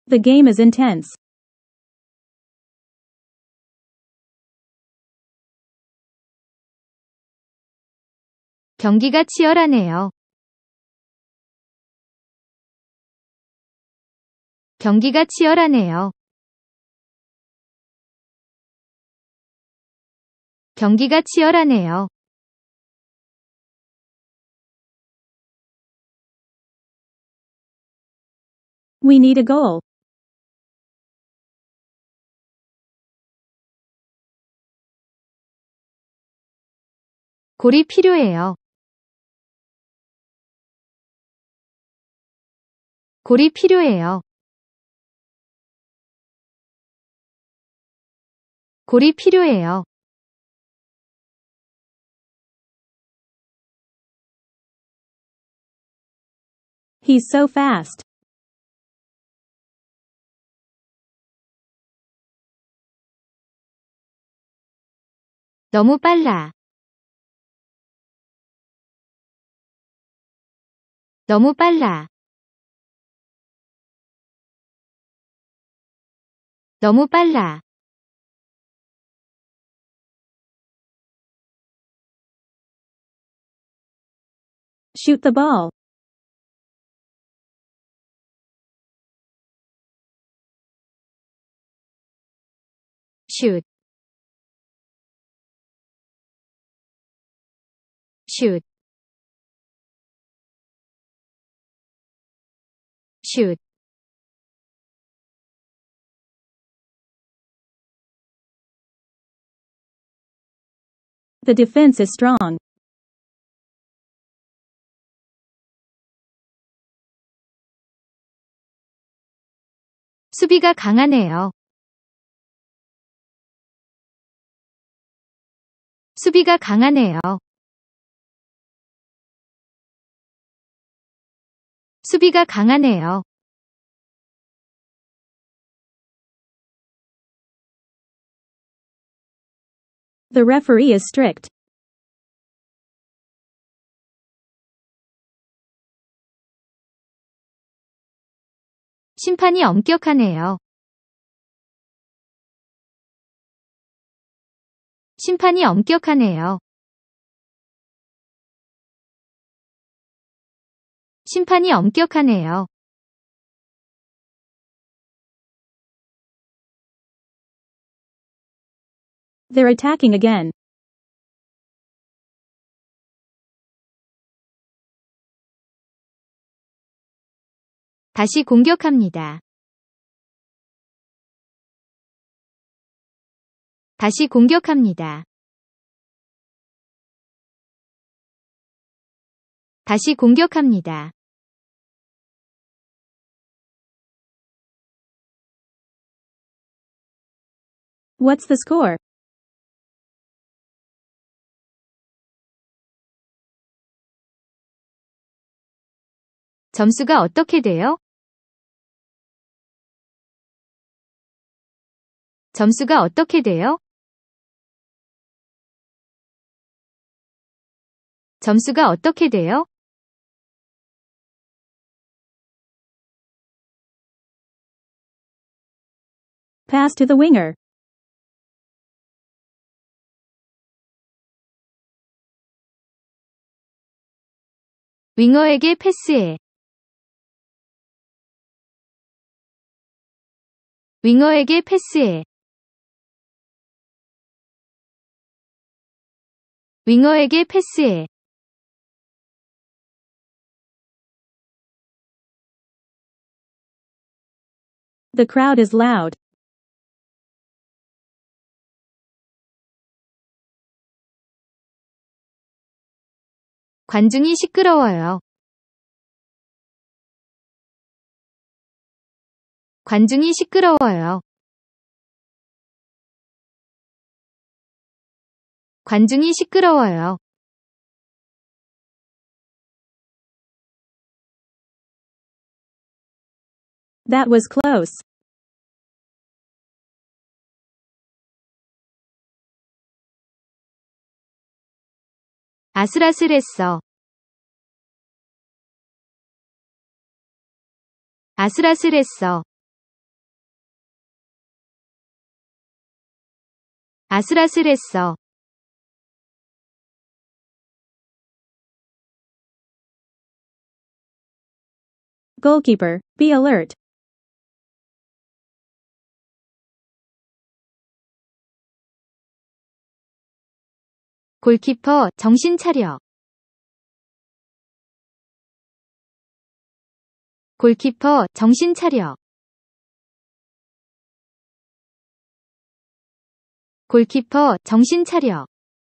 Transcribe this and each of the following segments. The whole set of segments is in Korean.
The game is intense. 경기가 치열하네요. 경기가 치열하네요. 경기가 치열하네요. We need a goal. 골이 필요해요. 골이 필요해요. 골이 필요해요. He's so fast. 너무 빨라. 너무 빨라. 너무 빨라. Shoot the ball. shoot, shoot, shoot. The defense is strong. 수비가 강하네요. 수비가 강하네요. 수비가 강하네요. The referee is strict. 심판이 엄격하네요. 심판이 엄격하네요. 심판이 엄격하네요. They're attacking again. 다시 공격합니다. 다시 공격합니다. 다시 공격합니다. What's the score? 점수가 어떻게 돼요? 점수가 어떻게 돼요? 점수가 어떻게 돼요? Pass to the winger. 윙어에게 패스해. 윙어에게 패스해. 윙어에게 패스해. The crowd is loud. 관중이 시끄러워요. 관중이 시끄러워요. 관중이 시끄러워요. That was close. 아슬아슬했어. 아슬아슬했어. 아슬아슬했어. Goalkeeper, be alert. 골키퍼, 정신 차려. 골키퍼, 정신 차려. 골키퍼, 정신 차려.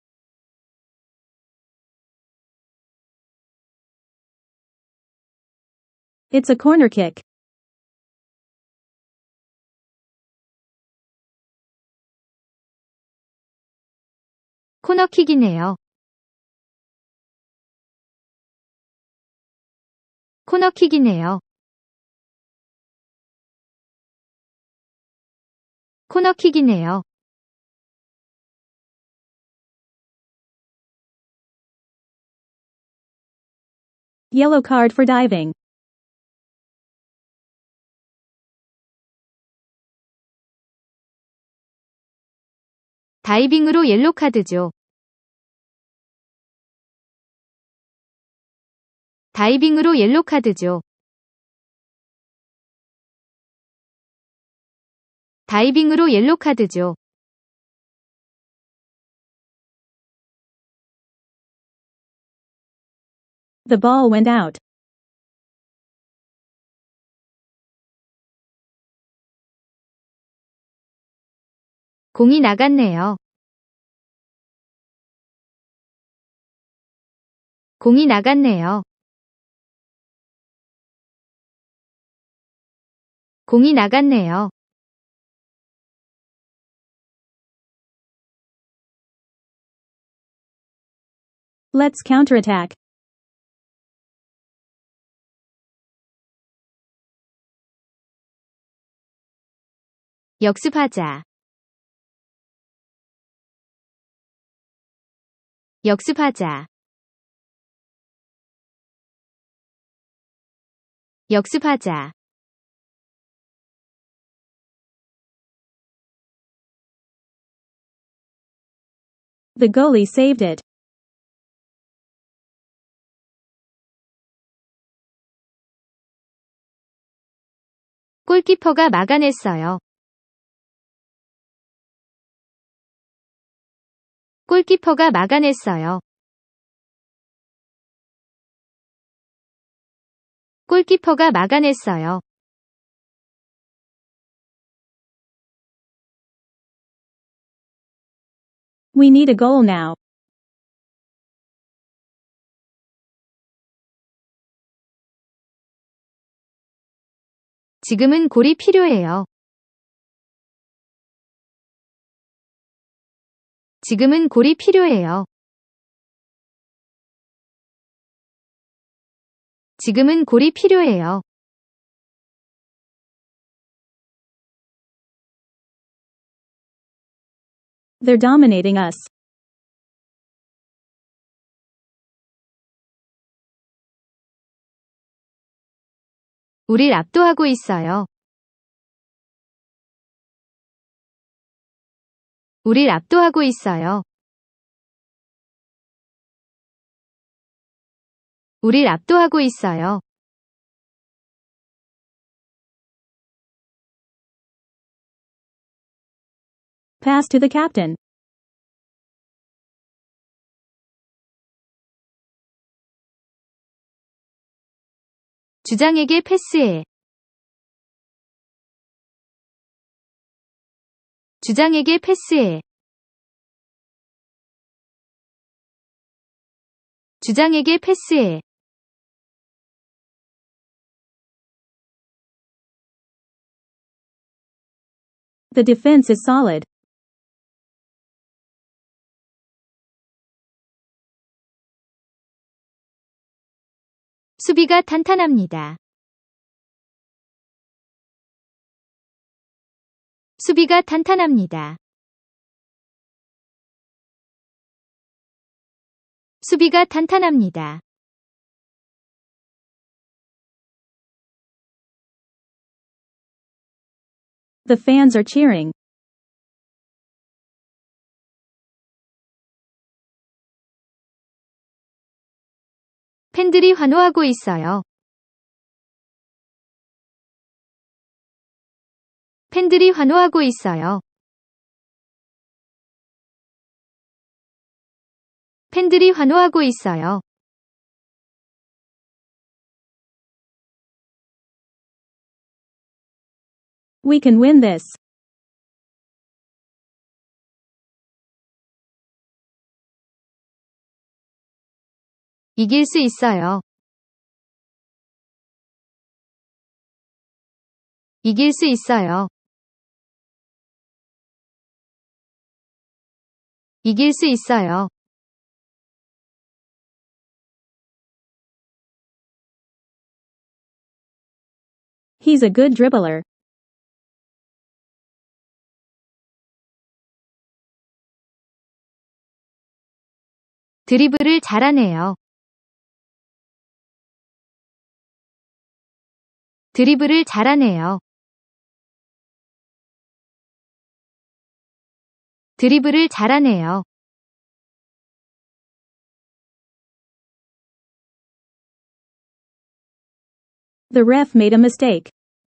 It's a corner kick. 코너킥이네요. 코너킥이네요. 코너킥이네요. Yellow card for diving. 다이빙으로 옐로 카드죠. 다이빙으로 옐로 카드죠. 다이빙으로 옐로 카드죠. The ball went out. 공이 나갔네요. 공이 나갔네요. 공이 나갔네요. Let's counterattack. 역습하자. 역습하자. 역습하자. The goalie saved it. 골키퍼가 막아냈어요. 골키퍼가 막아냈어요. 골키퍼가 막아냈어요. We need a goal now. 지금은 골이 필요해요. 지금은 골이 필요해요. 지금은 골이 필요해요. They're dominating us. 우릴 압도하고 있어요. 우릴 압도하고 있어요. 우릴 압도하고 있어요. Pass to the captain. 주장에게 패스해. 주장에게 패스해. 주장에게 패스해. The defense is solid. 수비가 탄탄합니다. 수비가 탄탄합니다. 수비가 탄탄합니다. The fans are cheering. 팬들이 환호하고 있어요. 팬들이 환호하고 있어요. 팬들이 환호하고 있어요. We can win this. 이길 수 있어요. 이길 수 있어요. 이길 수 있어요. He's a good dribbler. 드리블을 잘하네요. 드리블을 잘하네요. 드리블을 잘하네요. The ref made a mistake.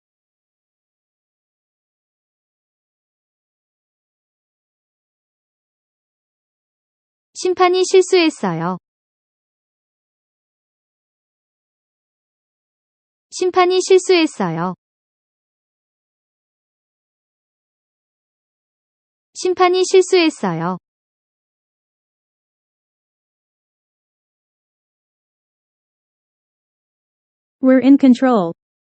심판이 실수했어요. 심판이 실수했어요. 심판이 실수했어요. We're in control.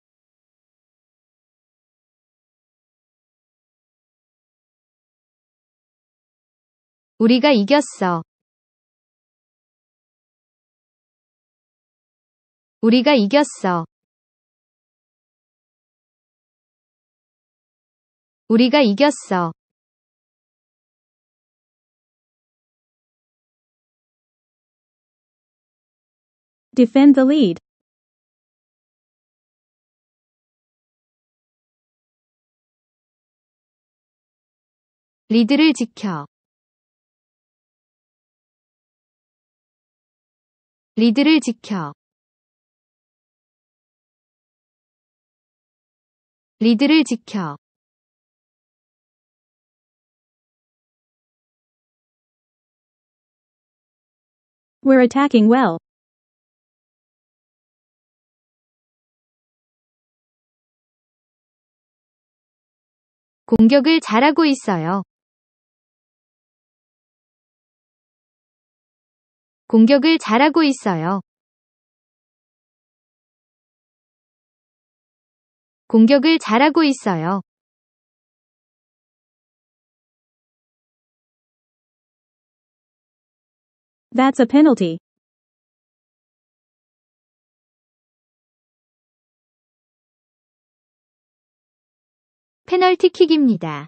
우리가 이겼어. 우리가 이겼어. 우리가 이겼어. Defend the lead. 리드를 지켜. 리드를 지켜. 리드를 지켜. We're attacking well. 공격을 잘하고 있어요. 공격을 잘하고 있어요. 공격을 잘하고 있어요. That's a penalty. 페널티킥입니다.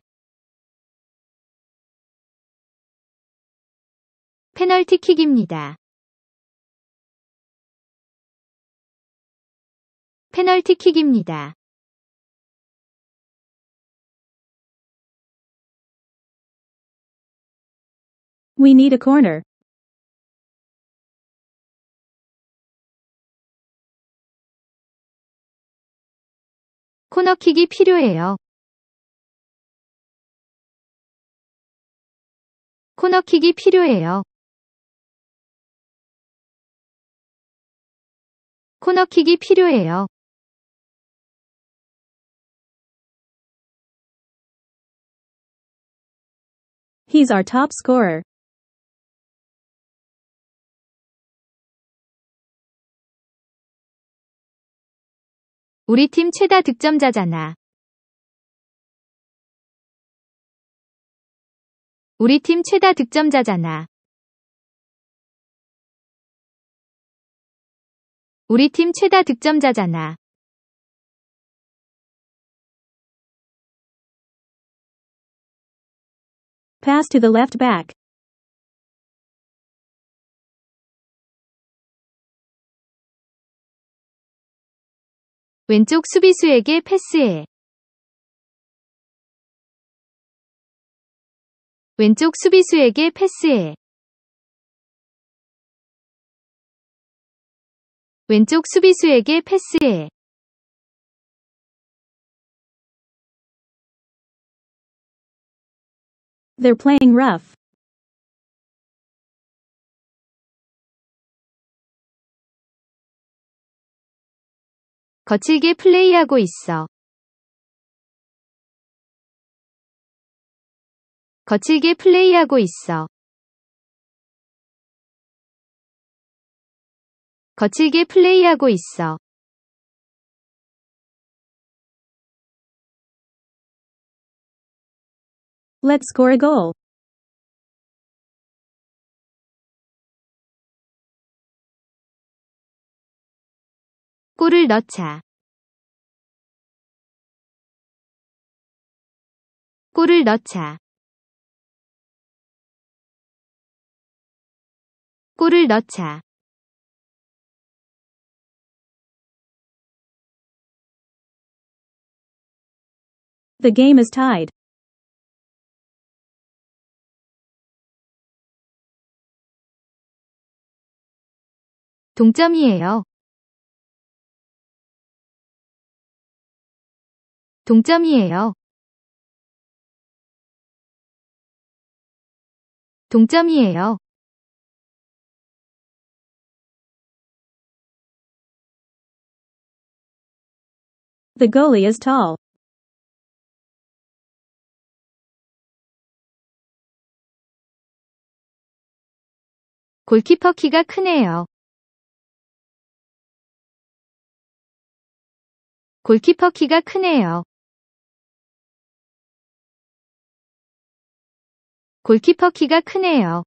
페널티킥입니다. 페널티킥입니다. We need a corner. 코너킥이 필요해요. 코너킥이 필요해요. 코너킥이 필요해요. He's our top scorer. 우리 팀 최다 득점자잖아. 우리 팀 최다 득점자잖아. 우리 팀 최다 득점자잖아. Pass to the left back. 왼쪽 수비수에게 패스해. 왼쪽 수비수에게 패스해. 왼쪽 수비수에게 패스해. They're playing rough. 거칠게 플레이하고 있어. 거칠게 플레이하고 있어. 거칠게 플레이하고 있어. Let's score a goal. 골을 넣자. 골을 넣자. 골을 넣자. The game is tied. 동점이에요. 동점이에요. 동점이에요. The goalie is tall. 골키퍼 키가 크네요. 골키퍼 키가 크네요. 골키퍼 키가 크네요.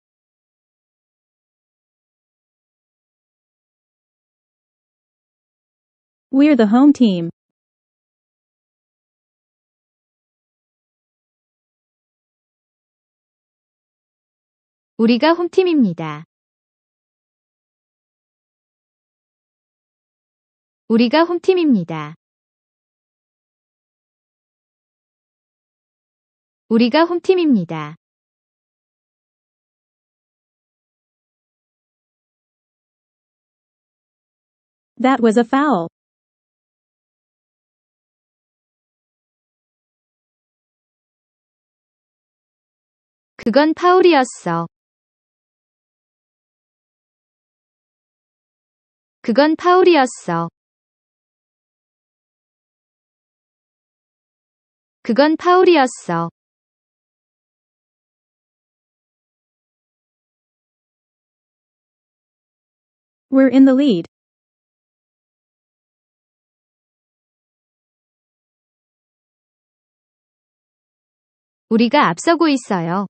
We're the home team. 우리가 홈팀입니다. 우리가 홈팀입니다. 우리가 홈팀입니다. That was a foul. 그건 파울이었어. 그건 파울이었어. 그건 파울이었어. We're in the lead. 우리가 앞서고 있어요.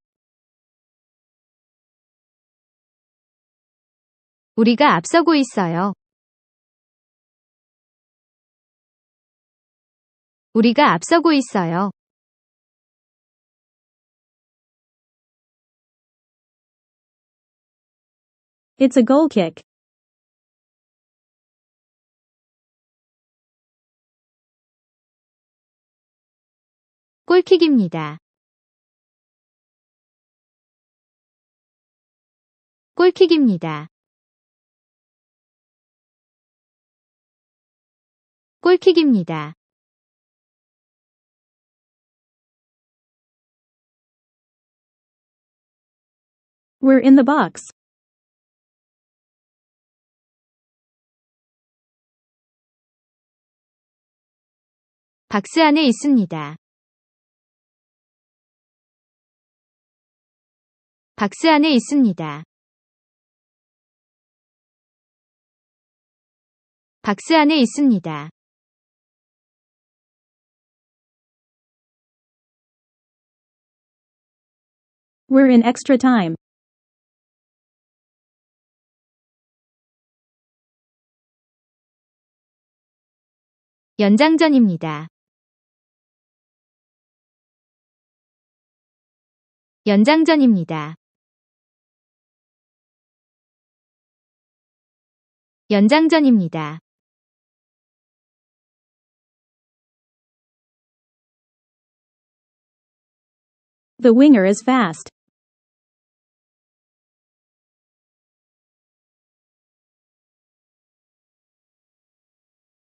우리가 앞서고 있어요. 우리가 앞서고 있어요. It's a goal kick. 골킥입니다. 골킥입니다. 골킥입니다. We're in the box. 박스 안에 있습니다. 박스 안에 있습니다. 박스 안에 있습니다. We're in extra time. 연장전입니다. 연장전입니다. 연장전입니다. The winger is fast.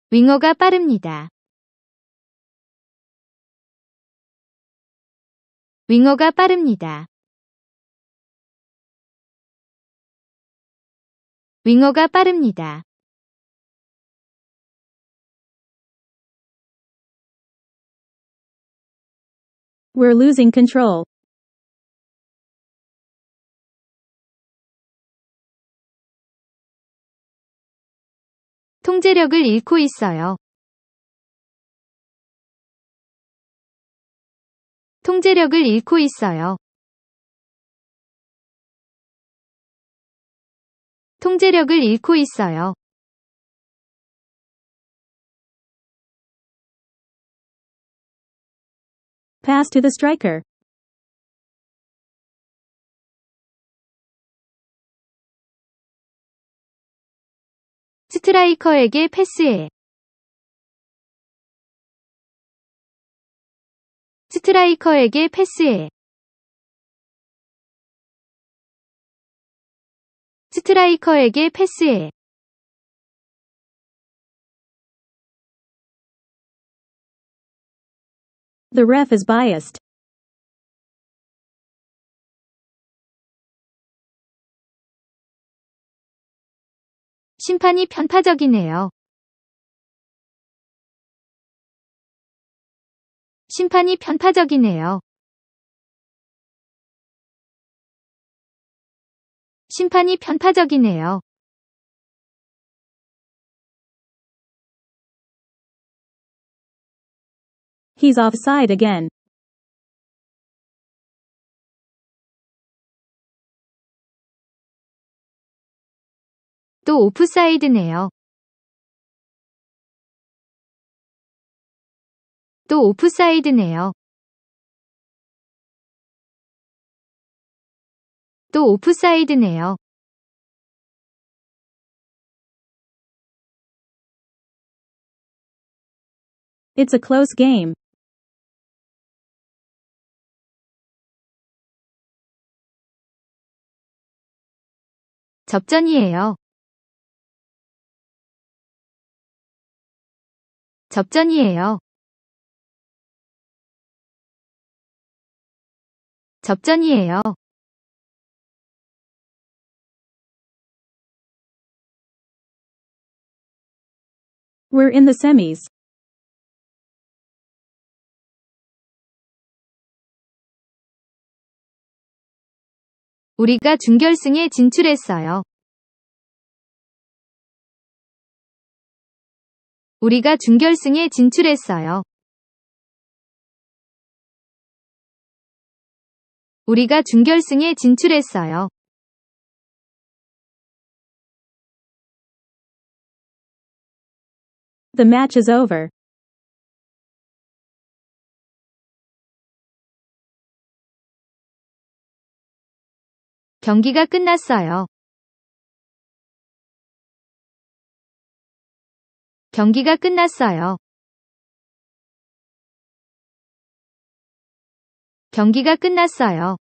윙어가 빠릅니다. 윙어가 빠릅니다. 윙어가 빠릅니다. We're losing control. 통제력을 잃고 있어요. 통제력을 잃고 있어요. 통제력을 잃고 있어요. Pass to the striker. 스트라이커에게 패스해. 스트라이커에게 패스해. 스트라이커에게 패스해. The ref is biased. 심판이 편파적이네요. 심판이 편파적이네요. 심판이 편파적이네요. He's offside again. 또 오프사이드네요. 또 오프사이드네요. 또 오프사이드네요. It's a close game. 접전이에요. 접전이에요. 접전이에요. We're in the semis. 우리가 준결승에 진출했어요. 우리가 준결승에 진출했어요. 우리가 준결승에 진출했어요. The match is over. 경기가 끝났어요. 경기가 끝났어요. 경기가 끝났어요.